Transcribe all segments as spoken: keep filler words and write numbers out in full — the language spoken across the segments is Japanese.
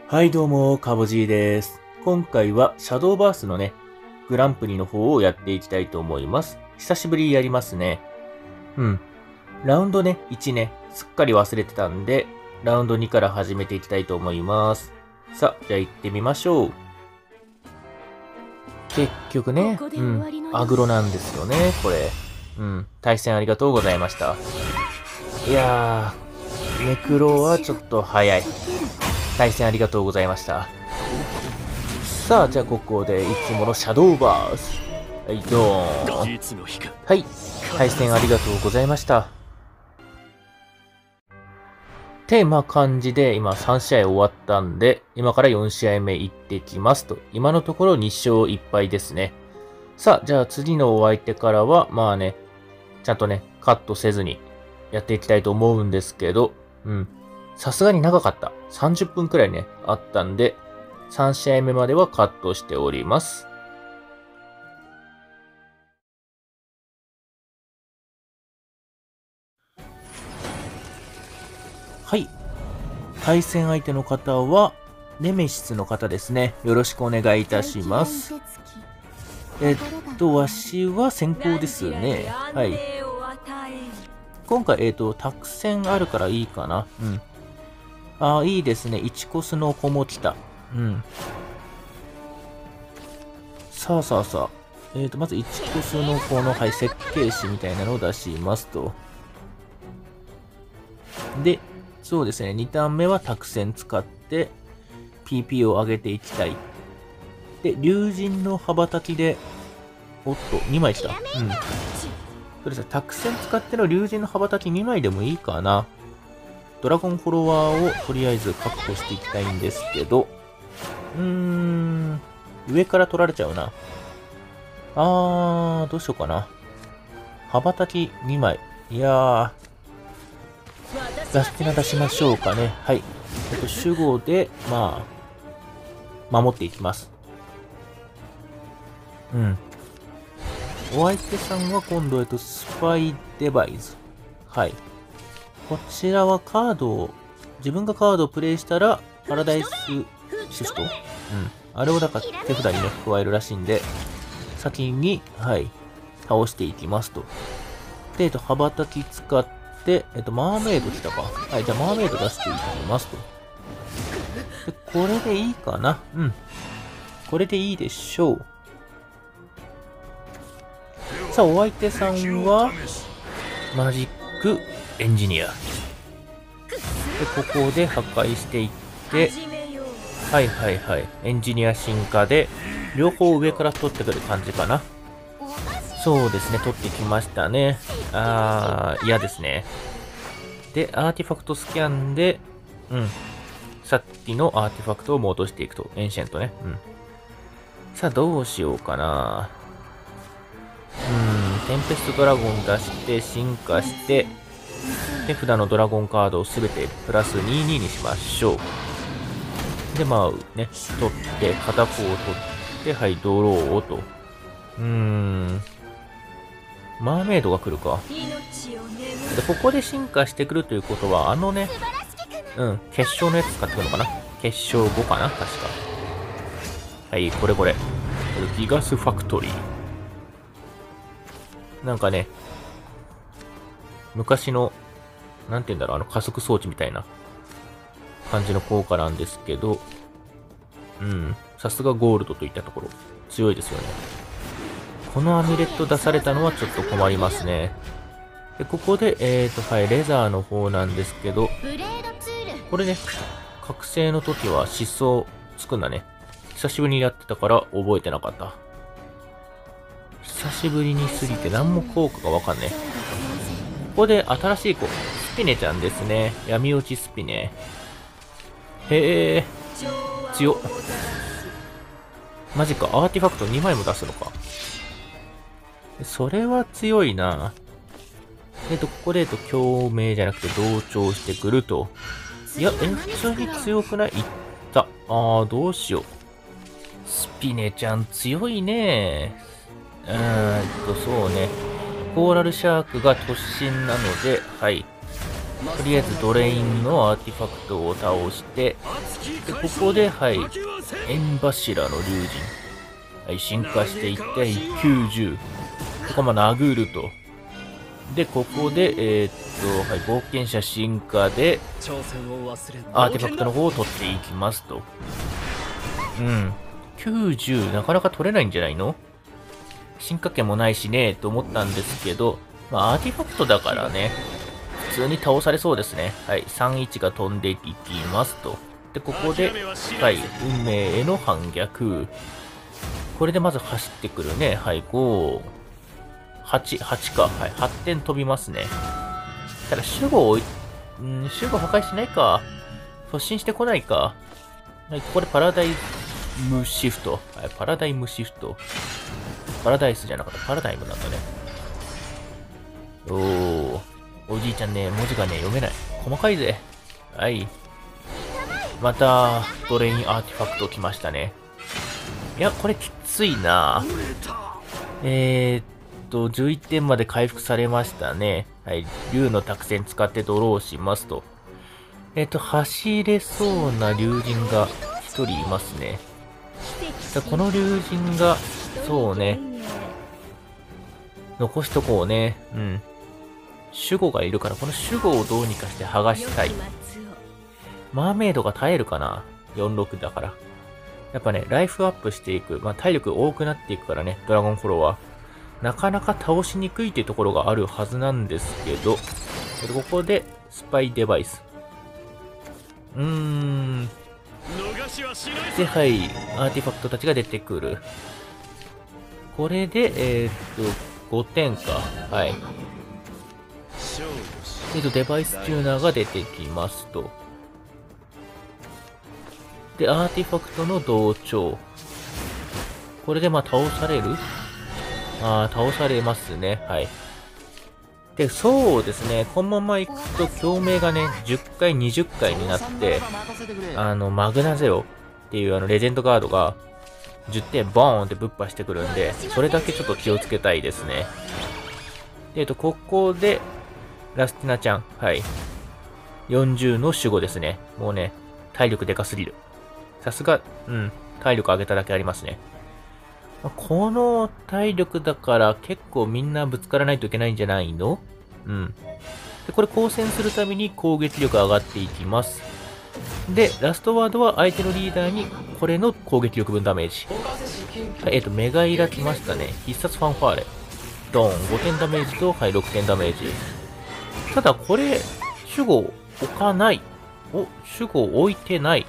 はいどうも、かぼじいです。今回はシャドーバースのね、グランプリの方をやっていきたいと思います。久しぶりにやりますね。うん。ラウンドね、いちね、すっかり忘れてたんで、ラウンドにから始めていきたいと思います。さあ、じゃあ行ってみましょう。結局ね、うん、アグロなんですよね、これ。うん、対戦ありがとうございました。いやー、ネクロはちょっと早い。対戦ありがとうございました。さあ、じゃあここでいつものシャドーバース。はい、ドーン。はい、対戦ありがとうございました。ってまあ感じで今さん試合終わったんで、今からよん試合目行ってきますと。今のところに勝いっ敗ですね。さあ、じゃあ次のお相手からは、まあね、ちゃんとね、カットせずにやっていきたいと思うんですけど、うん。さすがに長かった。さんじゅっぷんくらいね、あったんで、さん試合目まではカットしております。はい。対戦相手の方は、ネメシスの方ですね。よろしくお願いいたします。えっと、わしは先行ですね。はい。今回、えっと、たくさんあるからいいかな。うん。ああ、いいですね。いちコスの子も来た。うん。さあさあさあ。えっと、まずいちコスの子の、はい、設計士みたいなのを出しますと。で、そうですね。にターン目はタクセン使って、ピーピー を上げていきたい。で、竜神の羽ばたきで、おっと、にまい来た。うん。そうですね。タクセン使っての竜神の羽ばたきにまいでもいいかな。ドラゴンフォロワーをとりあえず確保していきたいんですけど、うーん、上から取られちゃうな。あー、どうしようかな。羽ばたきにまい。いやー、ガスティナ出しましょうかね。はい。えっと、守護で、まあ、守っていきます。うん。お相手さんは今度、えっと、スパイデバイス。はい。こちらはカードを、自分がカードをプレイしたら、パラダイスシフトうん。あれをだから手札にね、加えるらしいんで、先に、はい、倒していきますと。で、えっと、羽ばたき使って、えっと、マーメイド来たか。はい、じゃあマーメイド出していきますと。で、これでいいかな。うん。これでいいでしょう。さあ、お相手さんは、マジックエンジニア。で、ここで破壊していって、はいはいはい。エンジニア進化で、両方上から取ってくる感じかな。そうですね、取ってきましたね。あー、嫌ですね。で、アーティファクトスキャンで、うん。さっきのアーティファクトを戻していくと。エンシェントね。うん。さあ、どうしようかな。うん、テンペストドラゴン出して、進化して、手札のドラゴンカードをすべてプラスにじゅうににしましょう。で、まあ、ね、取って、片方を取って、はい、ドローをと。うーん。マーメイドが来るか。で、ここで進化してくるということは、あのね、うん、決勝のやつ使ってくるのかな。決勝ごかな確か。はい、これこれ。ギガスファクトリー。なんかね、昔の、なんて言うんだろう、あの加速装置みたいな感じの効果なんですけど、うん、さすがゴールドといったところ、強いですよね。このアミュレット出されたのはちょっと困りますね。で、ここで、えーと、はい、レザーの方なんですけど、これね、覚醒の時は疾走つくんだね。久しぶりにやってたから覚えてなかった。久しぶりにすぎて何も効果がわかんねえ。ここで新しい子、スピネちゃんですね。闇落ちスピネ。へえ、強っ。マジか、アーティファクトにまいも出すのか。それは強いな。えっと、ここで、えっと、共鳴じゃなくて同調してくると。いや、え、普通に強くない？いった。あー、どうしよう。スピネちゃん強いね。うーんと、そうね。コーラルシャークが突進なので、はい。 とりあえずドレインのアーティファクトを倒して、で、ここで、はい、縁柱の竜神。はい、進化していって、きゅうじゅう。ここも殴ると。で、ここで、えー、っと、はい、冒険者進化で、アーティファクトの方を取っていきますと。うん。きゅうじゅう、なかなか取れないんじゃないの？進化系もないしね、と思ったんですけど、まあ、アーティファクトだからね、普通に倒されそうですね。はい、さんいちが飛んでいきますと。で、ここで、はい、運命への反逆。これでまず走ってくるね。はい、ご、はち、はちか。はい、はってん飛びますね。ただ、守護を、ん、守護破壊しないか。突進してこないか。はい、ここでパラダイムシフト。はい、パラダイムシフト。パラダイスじゃなかった。パラダイムなんだね。おー。おじいちゃんね、文字がね、読めない。細かいぜ。はい。また、ドレインアーティファクト来ましたね。いや、これきついな。えーっと、じゅういってんまで回復されましたね。はい。竜の託戦使ってドローしますと。えーっと、走れそうな竜神がひとりいますね。この竜神が、そうね。残しとこうね。うん。守護がいるから、この守護をどうにかして剥がしたい。マーメイドが耐えるかな ?よんじゅうろく だから。やっぱね、ライフアップしていく。まあ、体力多くなっていくからね、ドラゴンフォロワー。なかなか倒しにくいっていうところがあるはずなんですけど、ここで、スパイデバイス。うーん。で、はい、アーティファクトたちが出てくる。これで、えー、っと、ごてんか。はい。えっと、デバイスチューナーが出てきますと。で、アーティファクトの同調。これでまあ倒される？ああ、倒されますね。はい。で、そうですね。このまま行くと共鳴がね、じゅっかい、にじゅっかいになって、あの、マグナゼロっていうあの、レジェンドガードが、じゅってんボーンってぶっ破してくるんで、それだけちょっと気をつけたいですね。で、えっと、ここで、ラスティナちゃん。はい。よんじゅうの守護ですね。もうね、体力でかすぎる。さすが、うん、体力上げただけありますね。この体力だから結構みんなぶつからないといけないんじゃないの？うん。で、これ光線するために攻撃力上がっていきます。で、ラストワードは相手のリーダーにこれの攻撃力分ダメージ。はい、えっと、メガイラ来ましたね。必殺ファンファーレ。ドーン、ごてんダメージと、はい、ろくてんダメージ。ただこれ、守護置かない。お、守護置いてない。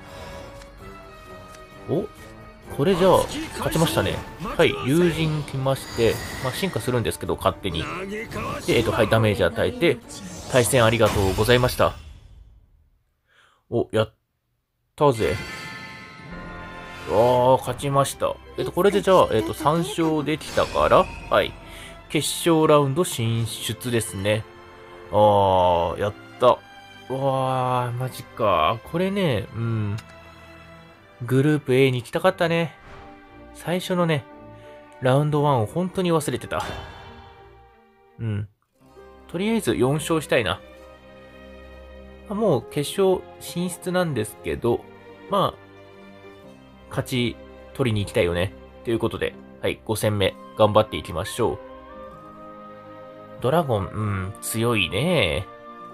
お、これじゃあ、勝ちましたね。はい、竜神来まして、まあ、進化するんですけど、勝手に。で、えっと、はい、ダメージ与えて、対戦ありがとうございました。お、やったぜ。あー、勝ちました。えっと、これでじゃあ、えっと、さん勝できたから、はい。決勝ラウンド進出ですね。あー、やった。うわー、マジか。これね、うん。グループ A に行きたかったね。最初のね、ラウンドワンを本当に忘れてた。うん。とりあえずよん勝したいな。もう決勝進出なんですけど、まあ、勝ち取りに行きたいよね。ということで、はい、ご戦目頑張っていきましょう。ドラゴン、うん、強いね。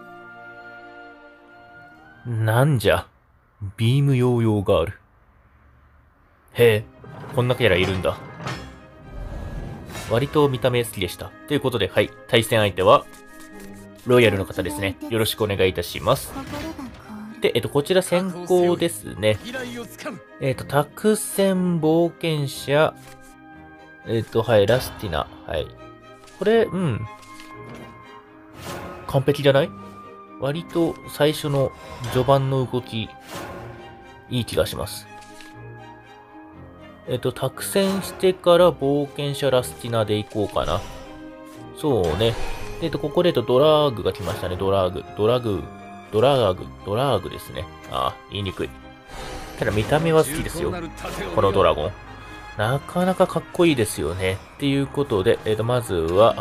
なんじゃ、ビームヨーヨーガール。へえ、こんなキャラいるんだ。割と見た目好きでした。ということで、はい、対戦相手は、ロイヤルの方ですね。よろしくお願いいたします。で、えっと、こちら先行ですね。えっと、託戦冒険者、えっと、はい、ラスティナ。はい。これ、うん。完璧じゃない？割と最初の序盤の動き、いい気がします。えっと、託戦してから冒険者ラスティナで行こうかな。そうね。えっと、ここでとドラーグが来ましたね。ドラーグ。ドラグ。ドラーグ。ドラーグですね。ああ、言いにくい。ただ見た目は好きですよ。このドラゴン。なかなかかっこいいですよね。っていうことで、えっと、まずは、はい。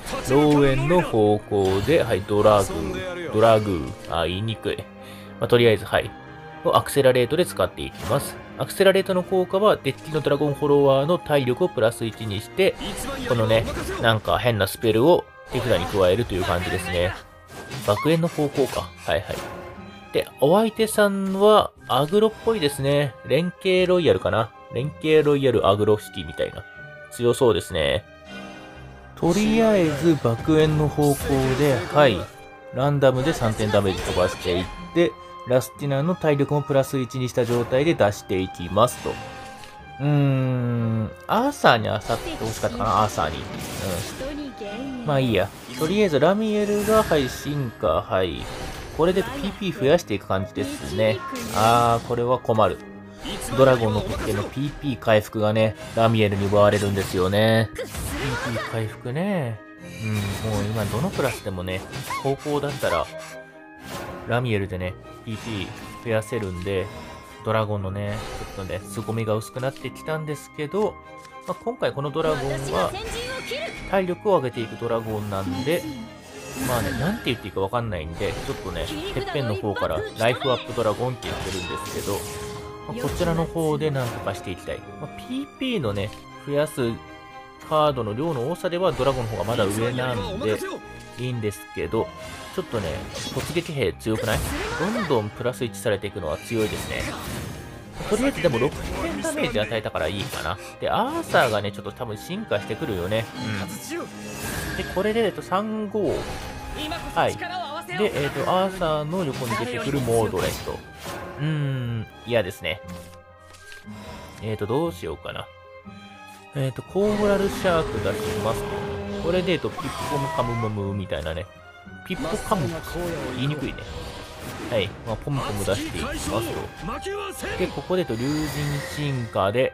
老園の方向で、はい、ドラグー、ドラグー、あ、言いにくい。まあ、とりあえず、はい。をアクセラレートで使っていきます。アクセラレートの効果は、デッキのドラゴンフォロワーの体力をプラスいちにして、このね、なんか変なスペルを手札に加えるという感じですね。爆炎の方向か。はいはい。で、お相手さんは、アグロっぽいですね。連携ロイヤルかな。連携ロイヤルアグロシティみたいな。強そうですね。とりあえず、爆炎の方向で、はい。ランダムでさんてんダメージ飛ばしていって、ラスティナの体力もプラスいちにした状態で出していきますと。うーん、アーサーにあさってほしかったかな、アーサーに。うん。まあいいや。とりあえず、ラミエルが、はい、進化、はい。これで ピーピー 増やしていく感じですね。あー、これは困る。ドラゴンの特権の ピーピー 回復がね、ラミエルに奪われるんですよね。ピーピー 回復ね。うん、もう今どのクラスでもね、高校だったら、ラミエルでね、ピーピー 増やせるんで、ドラゴンのね、ちょっとね、凄みが薄くなってきたんですけど、まあ、今回このドラゴンは、体力を上げていくドラゴンなんで、まあね、なんて言っていいかわかんないんで、ちょっとね、てっぺんの方からライフアップドラゴンって言ってるんですけど、まあ、こちらの方でなんとかしていきたい。まあ、ピーピー のね、増やすカードの量の多さではドラゴンの方がまだ上なんで、いいんですけど、ちょっとね、突撃兵強くない？どんどんプラスいちされていくのは強いですね。とりあえずでもろくてんダメージ与えたからいいかな。で、アーサーがね、ちょっと多分進化してくるよね。うん。で、これで、えっと、さんご。はい。で、えっと、アーサーの横に出てくるモードレット。うーん、嫌ですね。えっと、どうしようかな。えっと、コーラルシャーク出しますと。これで、えっと、ピッポムカムムムみたいなね。ピッポカム言いにくいね。はい。まあ、ポムポム出していきますと。で、ここでと、竜神進化で、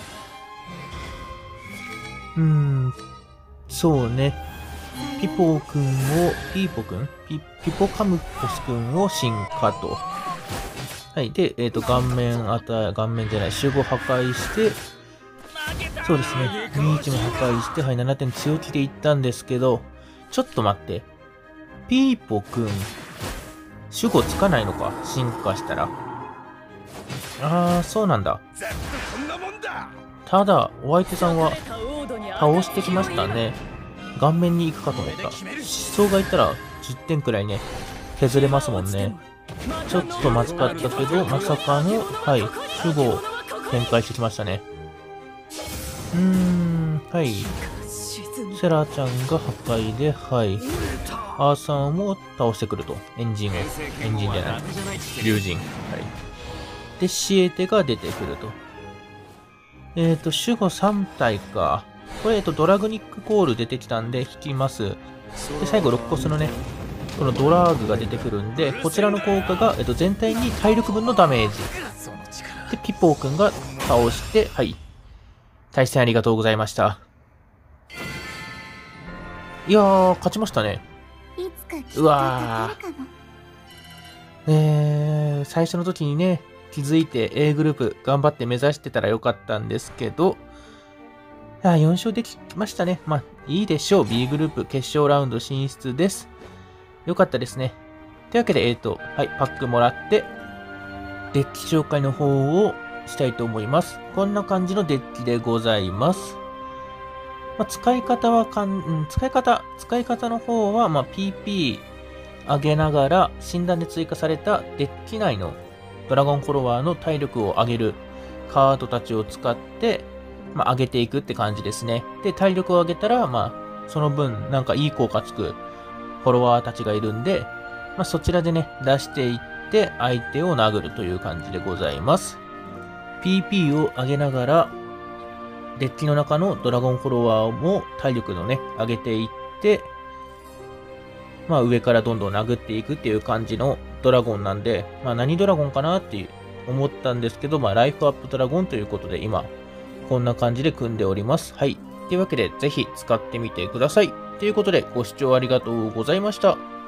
うーん、そうね。ピポーくんを、ピーポくんピ、ピポカムポスくんを進化と。はい。で、えっと、顔面あた、顔面じゃない、守護破壊して、そうですね。にいちも破壊して、はい、ななてん強気でいったんですけど、ちょっと待って。ピーポくん、守護つかないのか進化したら。あー、そうなんだ。ただ、お相手さんは、倒してきましたね。顔面に行くかと思った。疾走がいたらじゅってんくらいね、削れますもんね。ちょっとまずかったけど、まさかの、はい、守護を展開してきましたね。うーん、はい。セラちゃんが破壊で、はい。アーサーも倒してくると。エンジンを。エンジンじゃない。竜神。はい。で、シエテが出てくると。えっと、守護さん体か。これ、えっと、ドラグニックコール出てきたんで、引きます。で、最後、ろっコスのね、このドラーグが出てくるんで、こちらの効果が、えっと、全体に体力分のダメージ。で、ピポーくんが倒して、はい。対戦ありがとうございました。いやー、勝ちましたね。うわー。えー、最初の時にね、気づいて A グループ頑張って目指してたらよかったんですけど、あよん勝できましたね。まあ、いいでしょう。B グループ決勝ラウンド進出です。よかったですね。というわけで、えっと、はい、パックもらって、デッキ紹介の方をしたいと思います。こんな感じのデッキでございます。まあ、使い方はかん、うん、使い方、使い方の方は、まあ、ピーピー 上げながら、診断で追加されたデッキ内のドラゴンフォロワーの体力を上げるカードたちを使って、まあ、上げていくって感じですね。で、体力を上げたら、まあ、その分、なんかいい効果つくフォロワーたちがいるんで、まあ、そちらでね、出していって、相手を殴るという感じでございます。ピーピー を上げながら、デッキの中のドラゴンフォロワーも体力のね、上げていって、まあ上からどんどん殴っていくっていう感じのドラゴンなんで、まあ何ドラゴンかなって思ったんですけど、まあライフアップドラゴンということで今、こんな感じで組んでおります。はい。というわけでぜひ使ってみてください。ということでご視聴ありがとうございました。